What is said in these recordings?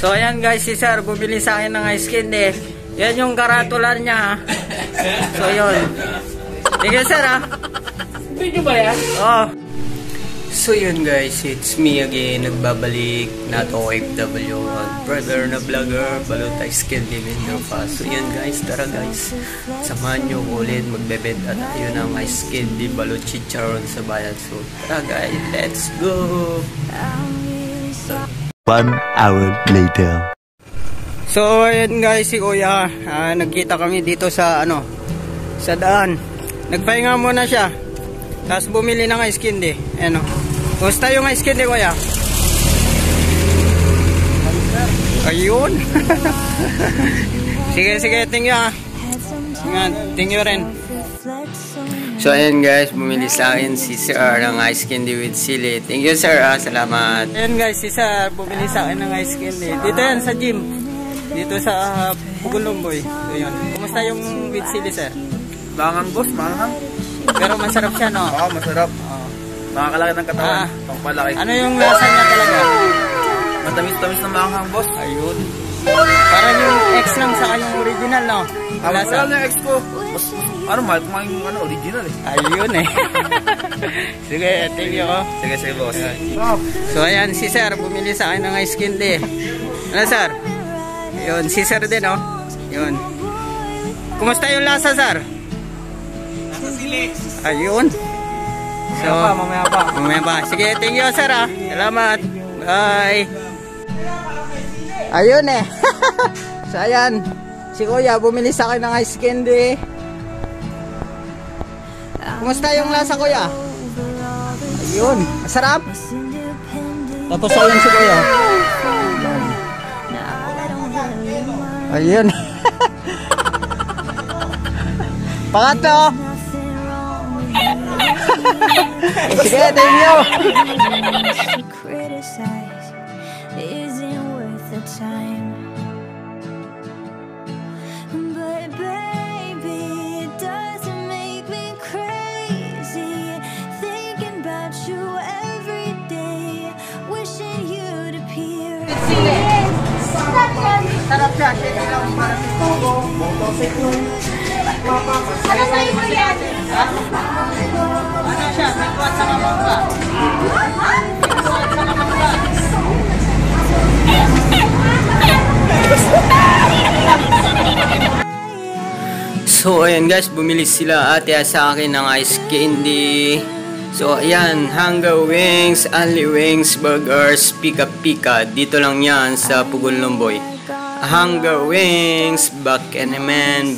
So ayan guys, si sir bumili sa akin ng ice candy. Yan yung karatula niya. So yun. Thank you sir ha. Video ba yan? Oh. So yun guys, it's me again. Nagbabalik na to OFW, brother na vlogger, Balot Ice Candy Mendoza. So yun guys, tara guys, samahan nyo ulit magbebenta tayo ng ice candy balot chicharon sa bayan. So tara guys, let's go. 1 hour later. So ayun guys, si kuya, nagkita kami dito sa sa daan. Nagpahinga muna siya, tapos bumili ng ice candy. Ano, gusto yung ice candy kuya? Ayun. Sige, thank you ha. Thank you rin. So ayan guys, bumili sa akin si sir ng ice candy with sili. Thank you sir ha, salamat. Ayan guys, si sir bumili sa akin ng ice candy. Dito yan sa gym, dito sa Pugulomboy. So yun, kumusta yung with sili sir? Mangang boss, mangang. Pero masarap siya no? Oo, masarap. Nakakalaki ng katawan. Pangpalaki. Ano yung lasa niya talaga? Matamis-tamis na mangang boss. Ayun. Parang yung X lang sa kanyang original no? Lasa na yung X ko. Mahal kumain yung original eh. Ayun eh. Sige, thank you ko. Sige boss. So ayan, si sir bumili sa akin ng ice candy. Ano sir? Yun, si sir din oh. Yun. Kumusta yung lasa sir? Nasa sili. Ayun. So, Mamaya pa. Sige, thank you sir ah. Salamat. Bye. Ayun eh. So ayan, si kuya bumili sa akin ng ice candy. Kumusta yung lasa kuya? Ayun, masarap. Tapos ayun si kuya. Ayun. Pangatlo. Sige, thank you. Sarap siya, shake lang para sa tubo. Ano sa'yo mo yan? Ano siya? Bigwat sa kamangga. Bigwat sa kamangga. So ayan guys, bumili sila ate sa akin ng ice candy. So ayan, Hunger Wings, Only Wings, Burgers, Pika. Dito lang yan sa Pugulomboy. Hunger Wings, Bikiniman.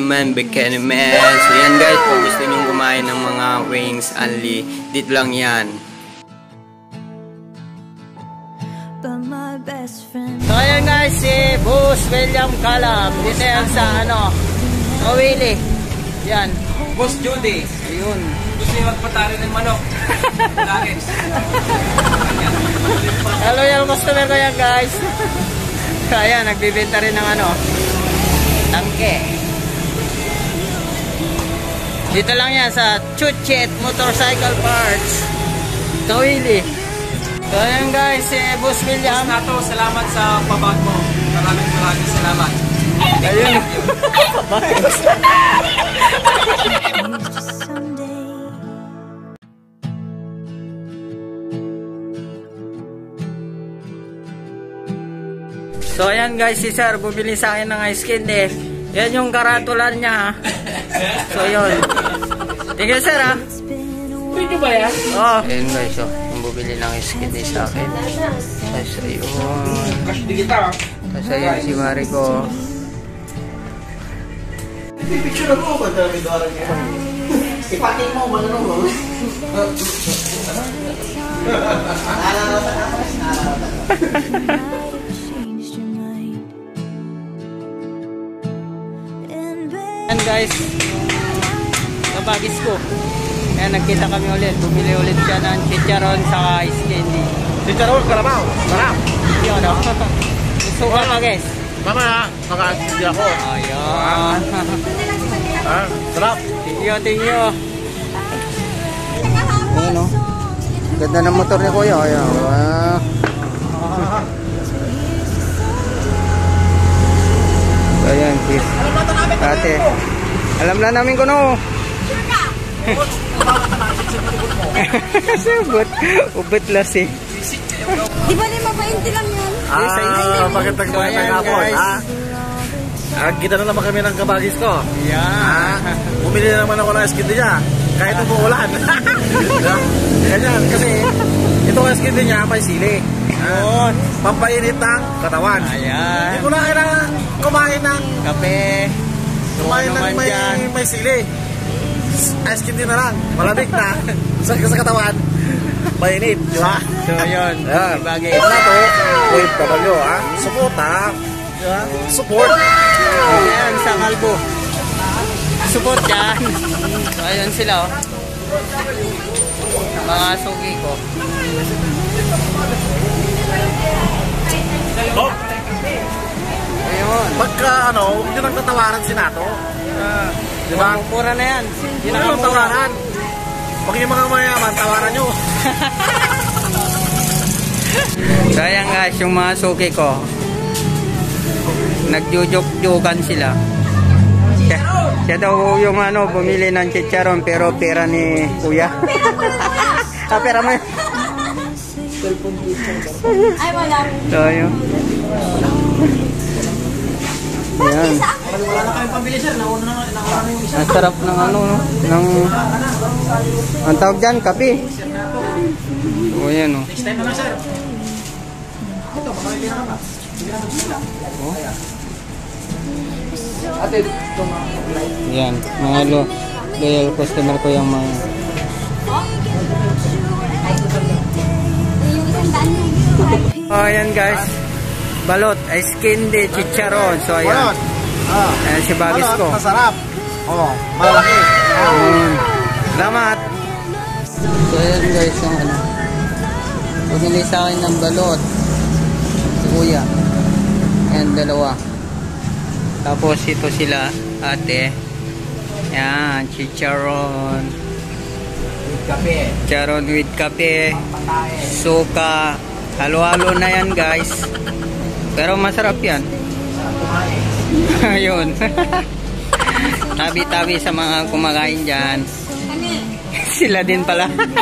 So yan guys, kung gusto nyo kumain ng mga wings only, dito lang yan. So ayan guys, si Boss William Calab. Dito yan sa Willy. Yan. Boss Judy. Ayun. Gusto niyo magpatari ng manok. Hello yung customer ko yan guys. Kaya nagbibenta rin ng tangke. Dito lang yan sa Chuchet Motorcycle Parts, Tawili. So ayan guys, si Boss William. Nato, salamat sa pabag mo. Maraming salamat. Ayun. So ayan guys, si sir bumili sa akin ng ice candy. Yan yung karatula niya. So yun. Thank you sir ha. Video ba yan? Oh. Ayan guys, yung bumili ng ice candy sa akin. Tapos ayun. Tapos ayun si Mari ko. Picture ako ba dami doon niya? Ipating mo ba ano? Ayan guys, kabagis ko. Ayan, nagkita kami ulit. Bumili ulit siya ng chicharon sa ice candy. Chicharon, kalabaw, sarap. Yun o. Gusto ka pa guys. Mamaya, maka-assist ako. Ayun. Sarap. Thank you. Ayan o. Ganda ng motor ni kuya. Ayan. Alam na namin kung ano. Subot. Ubot las eh. Di ba ni mapainti lang yan? Bakit nagbayad ako? Kita na naman kami ng kabagis ko. Yeah. Bumili na naman ako ng skin niya. Kahit umuulan. Ganyan. Kasi ito ang skin niya, may sili. Pampainit ng katawan. Ayan. Hindi ko na kailangan kumain ng Kape. kumain ng may sili. Ice cream din na lang. Malamig na. sa katawan. Mainit. Di ba? So yun. Bagay. Ito na to. OFW ha. Support ha. Diba? Support. Ayan sa kalbo. Support yan. So ayun sila oh. Mga suki ko. Oh. Ayun. Pagka ano, huwag nyo nang tatawaran si Nato. Diba? Mura na yan. Huwag nyo nang tawaran. Pag yung mga mayaman, tawaran nyo. So ayan guys, yung mga suki ko. Nagjujuk-jukan sila. Siya daw yung ano, bumili ng chicharon pero pera ni kuya. Pera mo. Ay, wala. So yun. Ayan. Wala na kayong pambili sir, nauna na yung isa. Ang sarap ng ano, no? Ang tawag dyan, kape. O yan o. Next time na lang sir. Ito, makakili na ka. Ate, ito Yan, mga loyal customer ko yung mga... Oh, ayan guys. Balot, ice candy, chicharon. So ayan. Ayan si bagis ko. Masarap. Oh, malaki. Salamat. So ayan guys, yung ano. Bumili sa akin ng balot. Kuya. Ayan, dalawa. Tapos ito sila, ate. Ayan, chicharon. Kape. Chicharon with kape. Suka. Halo-halo na yan guys. Pero masarap yan. Ayun. Tabi-tabi sa mga kumakain dyan. Sila din pala.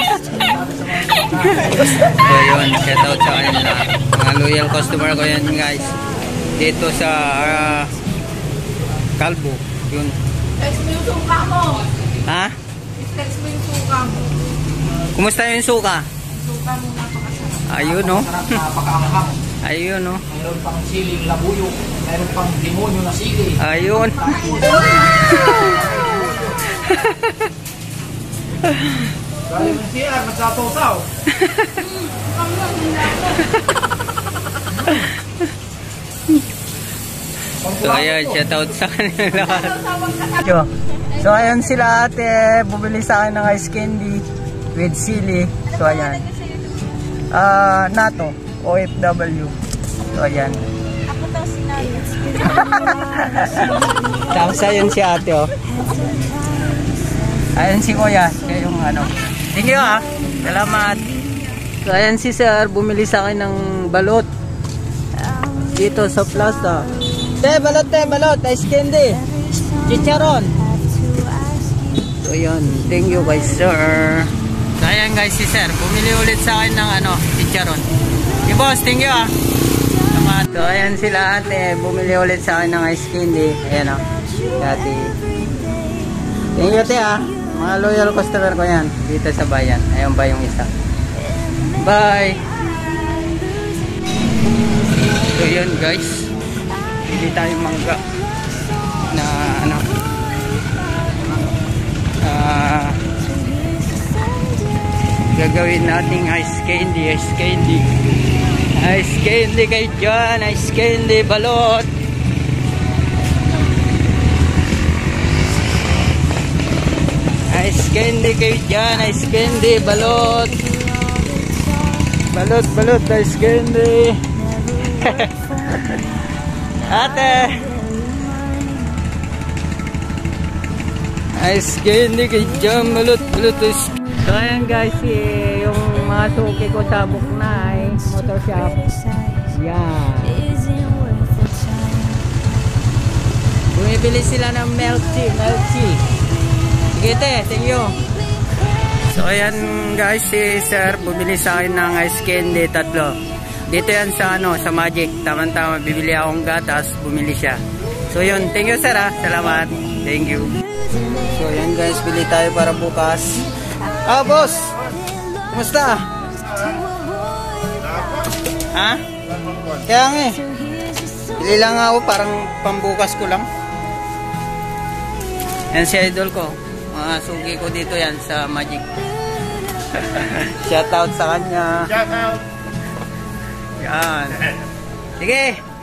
So yun, shout out sa kanila. Mga loyal customer ko yan guys. Dito sa Kalbo. Yun. Text mo yung suka mo. Ha? Text mo yung suka mo. Kumusta yung suka? Suka mo napakasarap. Ayun no. Napakaanghang. Ayun no. Mayroon pang siling labuyo. Mayroon pang demonyo na sili. Ayun. Galing ng CR, nagkatawsaw. So ayan, shout out sa kanila. So ayan sila ate, bumili sa akin ng ice candy with sili. So ayan. Nato, OFW. So ayan. Ako daw sinaya. Tapos ayun si ate oh. Ayun si kuya, siya yung ano. Thank you ah. Salamat. So ayan si sir, bumili sa akin ng balot. Dito sa plaza. Balot, ice candy. Chicharon. So yun, thank you guys sir. So ayan guys si sir, bumili ulit sa akin ng ano, chicharon. Hey boss, thank you ah. Salamat. So ayan sila ate, bumili ulit sa akin ng ice candy. Ayan oh. Ate. Thank you ate ah. Mga loyal customer ko yan dito sa bayan. Ayun ba yung isa. Bye. So yun guys. Pili tayong mangga na ano. Gagawin nating ice candy kay John, ice candy balot. Ice candy kay John, ice candy balot. Balot, ice candy. Ate, ice candy kay John, balot. So ayan guys, yung mga suki ko sa Buknay Motor Shop. Yan. bibili sila ng milk tea. Sige te, thank you. So ayan guys, si sir bumili sa akin ng ice candy 3. Dito yan sa sa Magic. Tama-tama, bibili akong gatas, bumili siya. So yun, thank you sir ha. Salamat. Thank you. So ayan guys, bili tayo para bukas. Boss! Kumusta? Ha? Kaya nga eh. Bili lang ako, parang pambukas ko lang. Yan si idol ko. Mga sugi ko dito yan sa Magic. Shout out sa kanya. Shout out. Yan. Sige.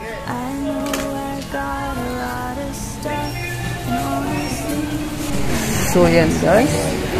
So yan guys.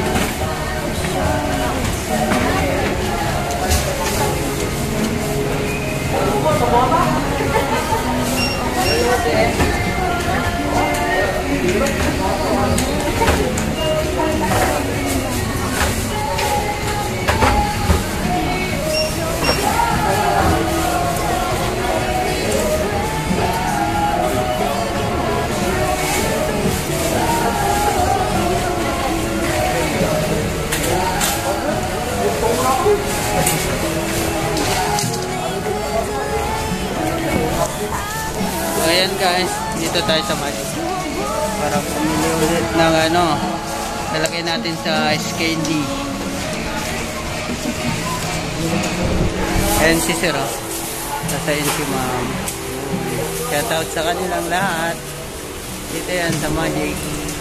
So ayan guys, dito tayo sa Magic para pumili ulit ng lalagay natin sa ice candy. Ayan si sir sasayin si ma'am. Shout out sa kanilang lahat. Dito yan sa Magic.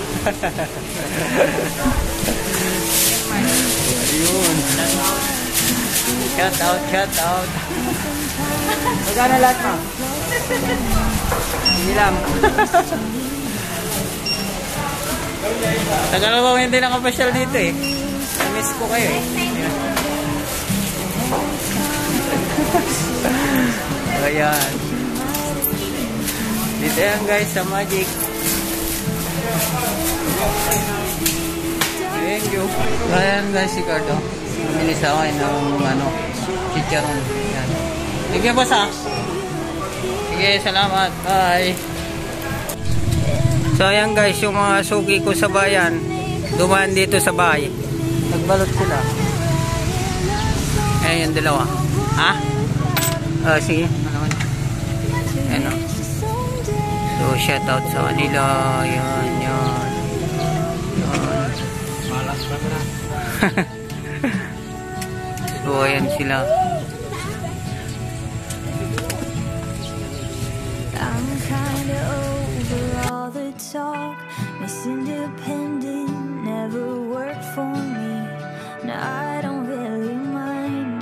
Ayun. Shout out. Magkano lahat mo? Hindi lang. Tagal mo hindi nakapasyal dito eh. Miss ko kayo eh. Ayan. Dito yan guys sa Magic. Thank you. Ayan guys si Cardo. Bumili sa akin ng chicharon. Ayan. Thank you boss ha. Sige, salamat. Bye. So ayan guys, yung mga sugi ko sa bayan, dumaan dito sa bahay. Nagbalot sila. Ayan yung dalawa. Ha? Sige. Ayan o. So shout out sa kanila. Yan. So ayan sila. Talk, Miss Independent never worked for me. Now I don't really mind.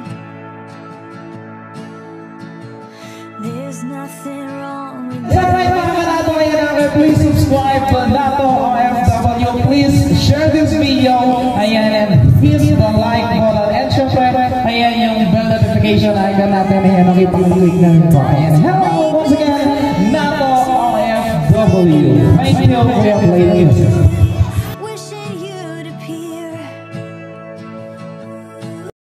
There's nothing wrong with Alright mga kanato, please subscribe to Nato OFW. Please share this video. Ayan, and hit the like button. And syempre, ayan yung bell notification icon natin. Ayan, nakipag-click na rin po. Ayan, hello once again, Nato OFW. Thank you for your playing music.